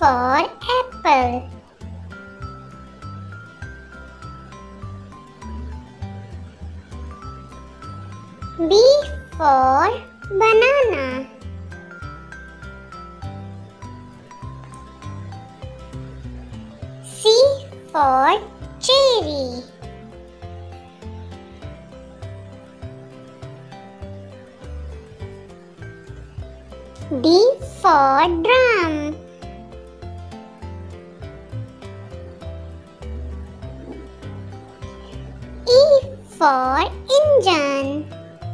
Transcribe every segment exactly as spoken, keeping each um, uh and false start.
for apple. B for banana. C for cherry. D for drum. E for engine.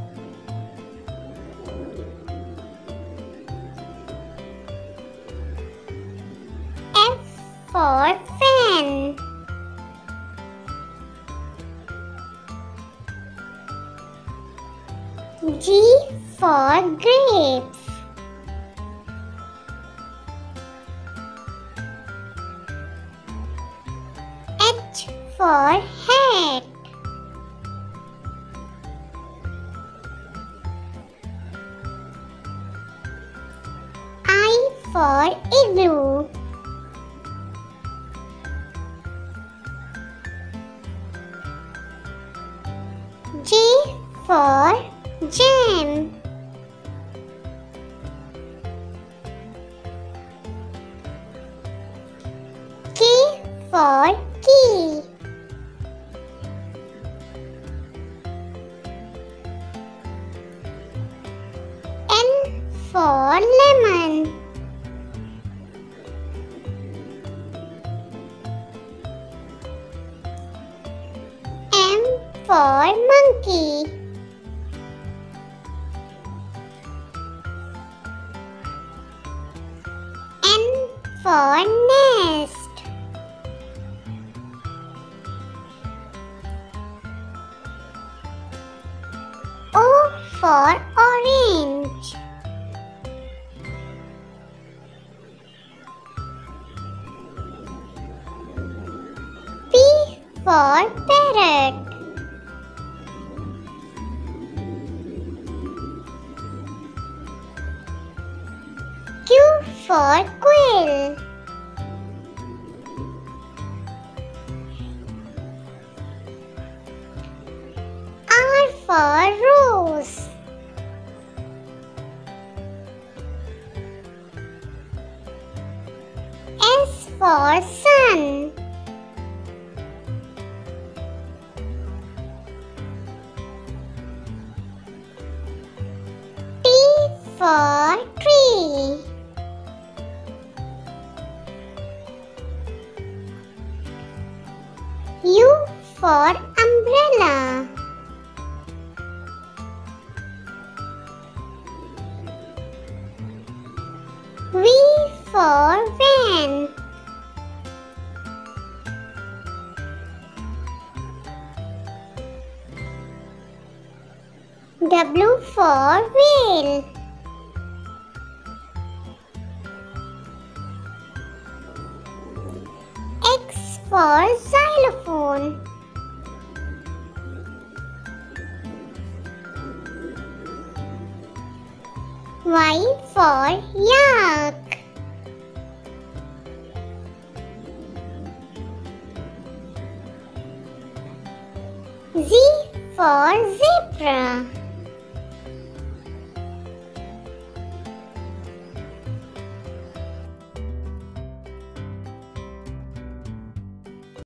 F for fan. G for grapes. H for hat. I for igloo. J for jam. K for key. L for lemon. M for monkey. N for nest. O for orange. P for parrot. Q for quail. R for rose. S for sun. T for tree. U for umbrella. V for van. W for whale. X for xylophone. Y for yak. Z for zebra.